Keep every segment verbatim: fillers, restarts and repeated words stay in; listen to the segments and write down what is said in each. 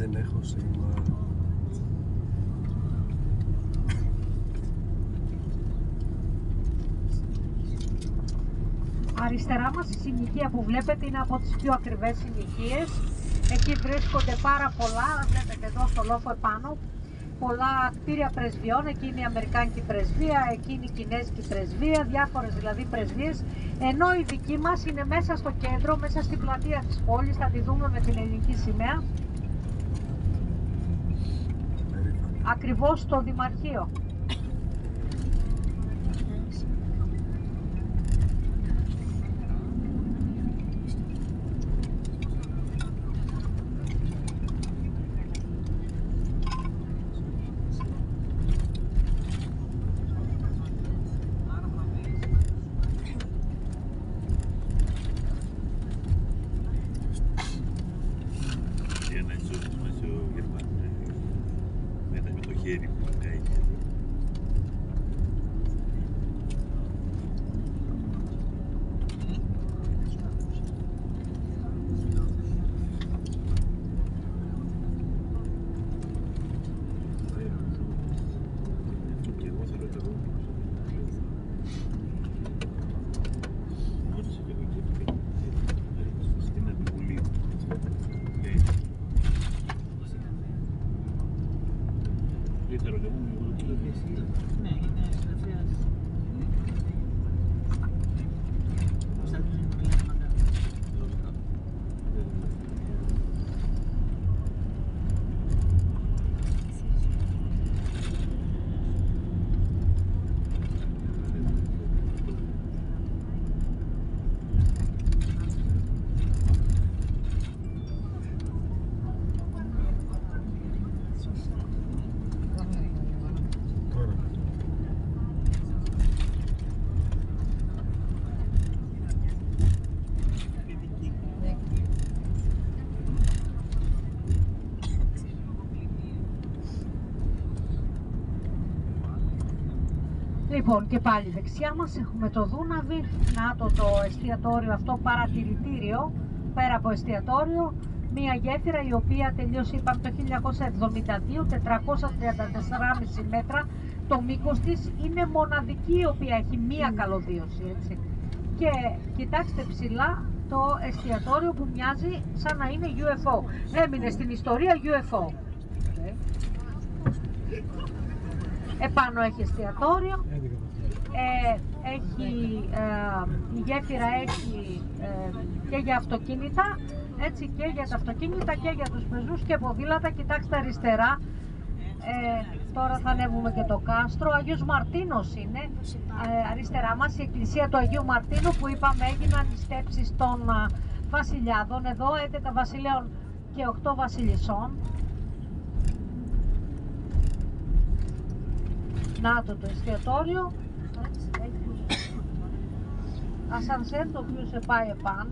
Δεν έχω σήμα. Αριστερά μας η συνοικία που βλέπετε είναι από τις πιο ακριβές συνοικίες. Εκεί βρίσκονται πάρα πολλά, βλέπετε εδώ στο λόφο επάνω, πολλά κτίρια πρεσβειών. Εκεί είναι η Αμερικάνικη πρεσβεία, εκεί είναι η Κινέζικη πρεσβεία, διάφορες δηλαδή πρεσβείες. Ενώ η δική μας είναι μέσα στο κέντρο, μέσα στην πλατεία της πόλης, θα τη δούμε με την ελληνική σημαία. Ακριβώς στο Δημαρχείο. Λοιπόν, και πάλι δεξιά μας έχουμε το Δούναβι, να το, το εστιατόριο αυτό παρατηρητήριο, πέρα από εστιατόριο, μια γέφυρα η οποία τελείωσε, είπαμε, το χίλια εννιακόσια εβδομήντα δύο, τετρακόσια τριάντα τέσσερα κόμμα πέντε μέτρα, το μήκος της είναι μοναδική η οποία έχει μία καλωδίωση, έτσι. Και κοιτάξτε ψηλά το εστιατόριο που μοιάζει σαν να είναι γιου εφ ο, έμεινε στην ιστορία γιου εφ ο. Okay. Επάνω έχει εστιατόριο, ε, έχει, ε, η γέφυρα έχει ε, και για αυτοκίνητα, έτσι, και για τα αυτοκίνητα και για τους πεζούς και ποδήλατα. Κοιτάξτε αριστερά, ε, τώρα θα ανέβουμε και το κάστρο, Αγίος Μαρτίνος είναι, ε, αριστερά μας η εκκλησία του Αγίου Μαρτίνου που είπαμε έγιναν οι στέψεις των ε, βασιλιάδων, εδώ έντεκα βασιλέων και οκτώ βασιλισσών. Να το το εστιατόριο, έχει ασανσέρ το οποίο σε πάει επάνω.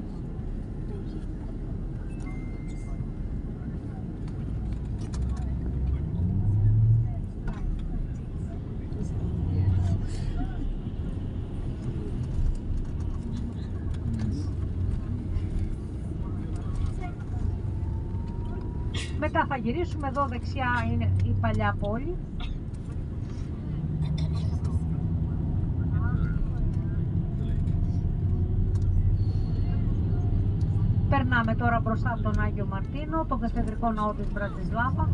Μετά θα γυρίσουμε, εδώ δεξιά είναι η παλιά πόλη. Περνάμε τώρα μπροστά από τον Άγιο Μαρτίνο, τον καθεδρικό ναό της Μπρατισλάβα.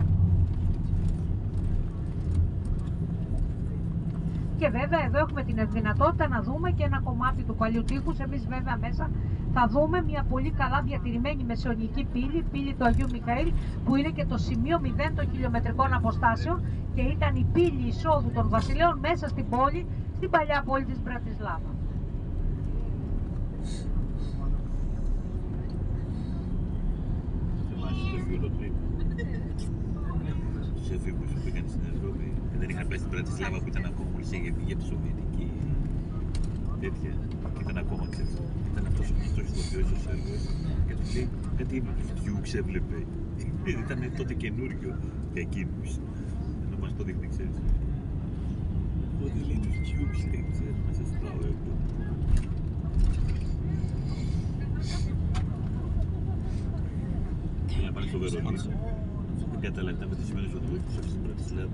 Και βέβαια εδώ έχουμε την δυνατότητα να δούμε και ένα κομμάτι του παλιού τείχους. Εμείς βέβαια μέσα θα δούμε μια πολύ καλά διατηρημένη μεσαιωνική πύλη, πύλη του Αγίου Μιχαήλ, που είναι και το σημείο μηδέν των χιλιομετρικών αποστάσεων και ήταν η πύλη εισόδου των βασιλέων μέσα στην πόλη, στην παλιά πόλη της Μπρατισλάβα. Στους εφήβους που πήγαν στην Ευρώπη και δεν είχαν πάει στην Μπρατισλάβα που ήταν ακόμα μόλις είχε βγει από τη Σοβιετική τέτοια και ήταν ακόμα, ξέρεις, ήταν αυτός ο γνωστός ηθοποιός ο Σέρβος και του λέει κάτι με τους Dukes έβλεπε, ήταν τότε καινούριο για εκείνους, ενώ μας το δείχνει, ξέρεις. Ότι λέει τους Dukes, λέει, ξέρεις, μέσα στο λαό. να πάνε στο Βερολίνο. Δεν καταλαβαίνετε με τι σημαίνει ο τουρίστης αυτή την Πρατισλάβα.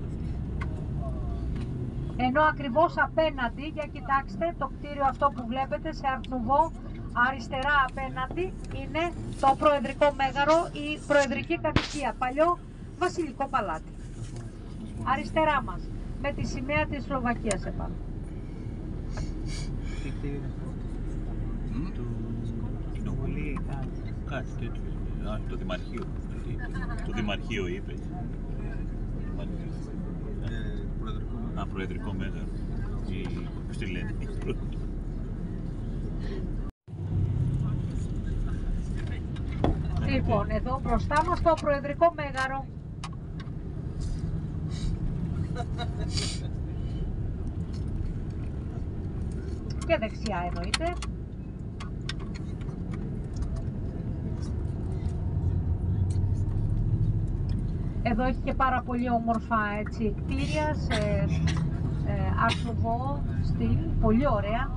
Ενώ ακριβώς απέναντι, για κοιτάξτε, το κτίριο αυτό που βλέπετε σε Art Nouveau, αριστερά απέναντι είναι το Προεδρικό Μέγαρο, η Προεδρική Κατοικία, παλιό βασιλικό παλάτι. Αριστερά μας, με τη σημαία της Σλοβακίας επάνω. Τι κτίριο είναι αυτό? Το κοινοβούλιο, κάτι τέτοιο. Α, το Δημαρχείο. Το Δημαρχείο είπε. Α, Προεδρικό Μέγαρο. Πώς τη λένε. Λοιπόν, εδώ μπροστά μας το Προεδρικό Μέγαρο. Και δεξιά εννοείται. Εδώ έχει και πάρα πολύ όμορφα έτσι, κτίρια σε ε, Art Nouveau στυλ, πολύ ωραία.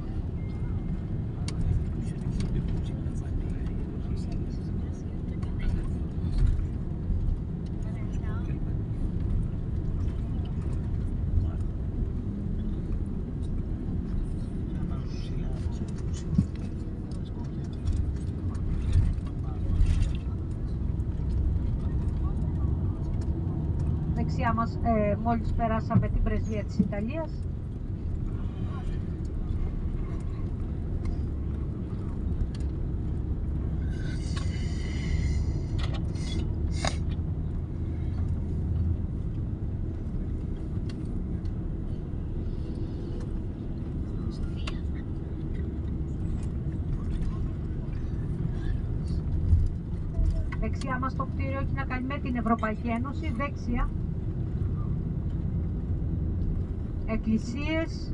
Δεξιά μας, ε, μόλις περάσαμε την πρεσβεία της Ιταλίας. Δεξιά μας το κτίριο έχει να κάνει με την Ευρωπαϊκή Ένωση, δεξιά. Εκκλησίες.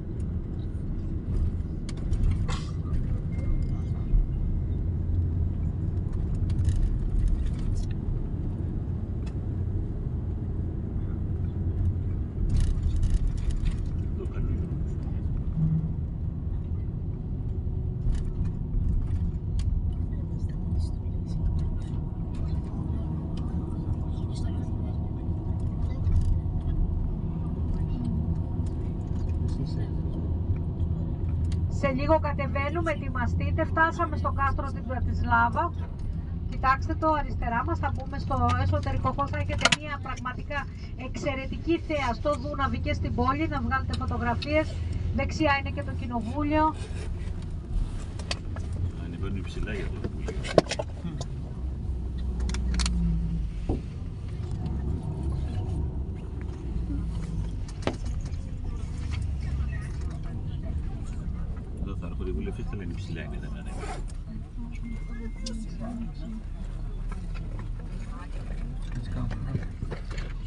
Σε λίγο κατεβαίνουμε, ετοιμαστείτε, φτάσαμε στο κάστρο της Πρατισλάβα. Κοιτάξτε το αριστερά μας, θα μπούμε στο εσωτερικό χώρο, θα έχετε μια πραγματικά εξαιρετική θέα στο Δούναβι και στην πόλη, να βγάλετε φωτογραφίες. Δεξιά είναι και το κοινοβούλιο. Ανεβαίνουν ψηλά για το κοινοβούλιο. Οι βουλευτές θα λένε ψηλά είναι, δεν ανέβει. Let's go.